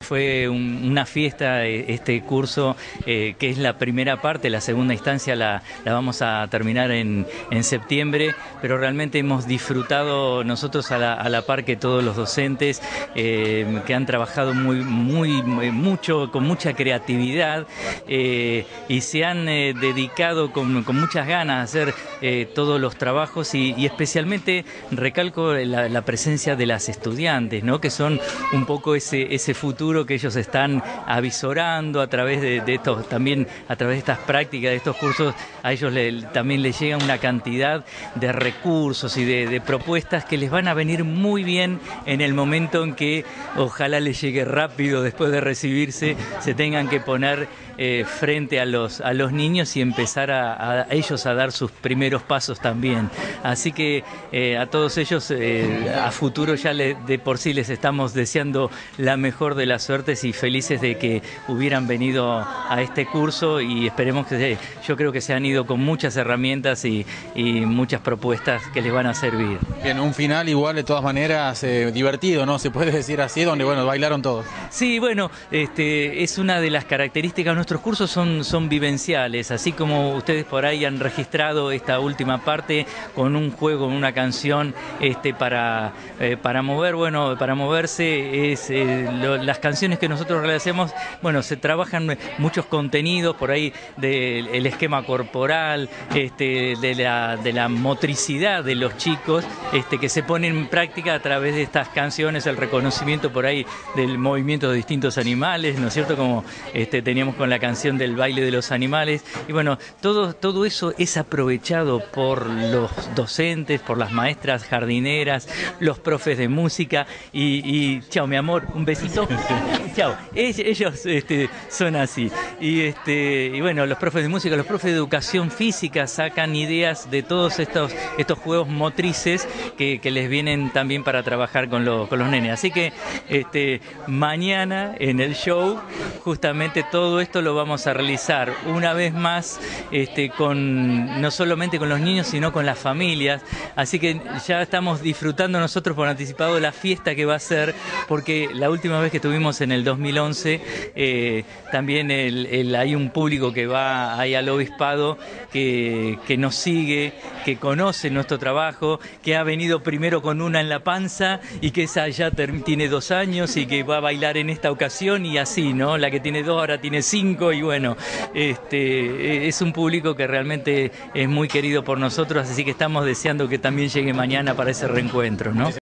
Fue una fiesta este curso, que es la primera parte. La segunda instancia la vamos a terminar en septiembre, pero realmente hemos disfrutado nosotros a la par que todos los docentes, que han trabajado mucho, con mucha creatividad, y se han dedicado con muchas ganas a hacer todos los trabajos, y especialmente recalco la presencia de las estudiantes, ¿no? Que son un poco ese futuro que ellos están avisorando a través de estos, también a través de estas prácticas, de estos cursos. A ellos también les llega una cantidad de recursos y de propuestas que les van a venir muy bien en el momento en que ojalá les llegue rápido después de recibirse, se tengan que poner frente a los niños y empezar a ellos a dar sus primeros pasos también. Así que a todos ellos a futuro ya de por sí les estamos deseando la mejor de las suertes y felices de que hubieran venido a este curso, y esperemos que yo creo que se han ido con muchas herramientas y muchas propuestas que les van a servir. Bien, un final igual de todas maneras divertido, ¿no? Se puede decir así, donde bueno, bailaron todos. Sí, bueno, es una de las características. Nuestros cursos son vivenciales, así como ustedes por ahí han registrado esta última parte con un juego, una canción para moverse, las canciones que nosotros realizamos. Bueno, se trabajan muchos contenidos por ahí del esquema corporal, de la motricidad de los chicos, que se ponen en práctica a través de estas canciones, el reconocimiento por ahí del movimiento de distintos animales, ¿no es cierto? Como teníamos con la canción del baile de los animales. Y bueno, todo eso es aprovechado por los docentes, por las maestras jardineras, los profes de música, y chao, mi amor, un besito. Chao. Ellos son así. Y bueno, los profes de música, los profes de educación física sacan ideas de todos estos juegos motrices que les vienen también para trabajar con los nenes. Así que mañana en el show justamente todo esto lo vamos a realizar una vez más, no solamente con los niños, sino con las familias. Así que ya estamos disfrutando nosotros por anticipado la fiesta que va a ser, porque la última vez que estuvimos en el 2011, también hay un público que va ahí al obispado, que nos sigue, que conoce nuestro trabajo, que ha venido primero con una en la panza y que esa ya tiene 2 años y que va a bailar en esta ocasión, y así, ¿no? La que tiene 2 ahora tiene 5, y bueno, es un público que realmente es muy querido por nosotros, así que estamos deseando que también llegue mañana para ese reencuentro, ¿no?